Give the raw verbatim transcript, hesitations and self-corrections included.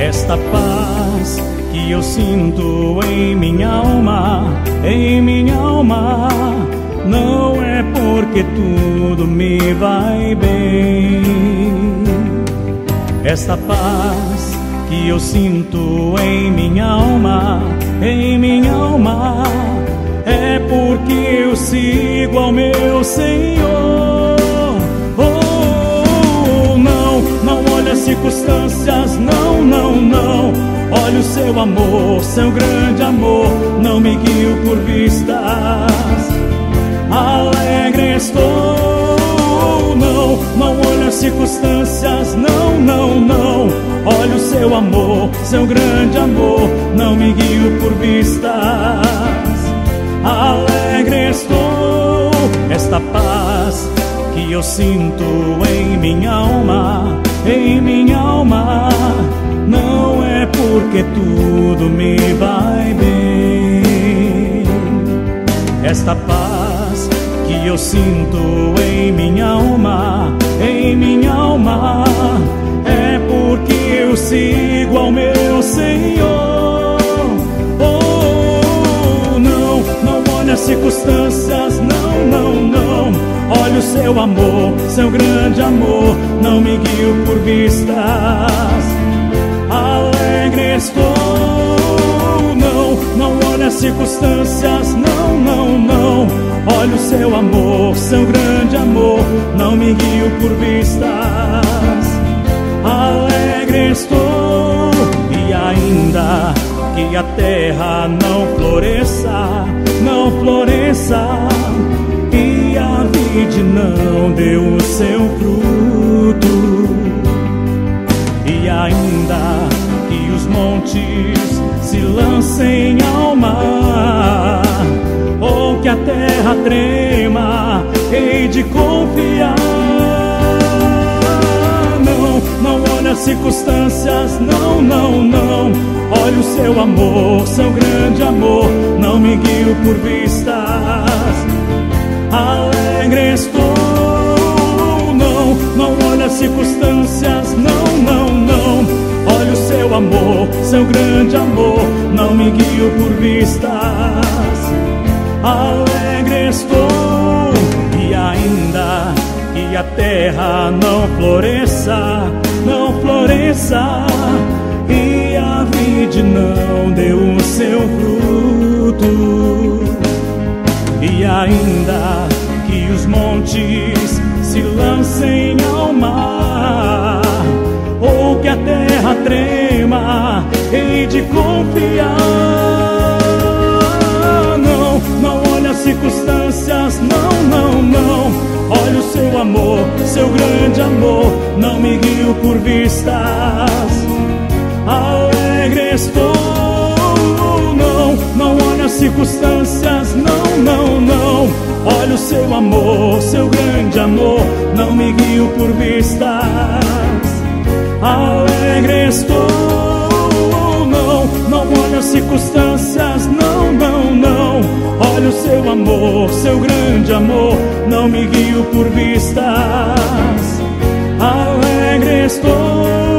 Esta paz que eu sinto em minha alma, em minha alma, não é porque tudo me vai bem. Esta paz que eu sinto em minha alma, em minha alma, é porque eu sigo ao meu Senhor. Oh, não, não olhe as circunstâncias, não, não, não. Olhe o seu amor, seu grande amor, não me guio por vistas. Alegre estou, não, não olhe as circunstâncias, não, não, não. Olhe o seu amor, seu grande amor, não me guio por vistas. Alegre estou, esta paz que eu sinto em minha alma, em minha alma, não é porque tudo me vai bem. Esta paz que eu sinto em minha alma, em minha alma, é porque eu sigo ao meu Senhor. Oh, não, não olhe as circunstâncias, não, não, não. Olhe o seu amor, seu grande amor, não me guio por vistas. Alegre estou, não, não olhe as circunstâncias, não, não, não. Olhe o seu amor, seu grande amor, não me guio por vistas. Alegre estou, e ainda que a terra não floresça, não floresça, e a vide não deu o seu fruto, e ainda que os montes se lancem ao mar, ou que a terra trema, hei de confiar. Não, não olhe as circunstâncias, não, não, não. Olhe o seu amor, seu grande amor, não me guio por vistas. Alegre estou, não, não olhe as circunstâncias, não, não, não. Olhe o seu amor, seu grande amor, não me guio por vistas. Alegre estou, e ainda que a terra não floresça, não floresça, e a vide não deu o seu fruto, e ainda que os montes se lancem ao mar, ou que a terra trema, hei de confiar. Não, não olhe as circunstâncias, não, não, não. Olhe o seu amor, seu grande amor, não me guio por vistas. Alegre estou, não, não olhe as circunstâncias, não, não, não. Olhe o seu amor, seu grande amor, não me guio por vistas. Alegre estou, não, não olhe as circunstâncias, não, não, não. Olhe o seu amor, seu grande amor, não me guio por vistas. Alegre estou.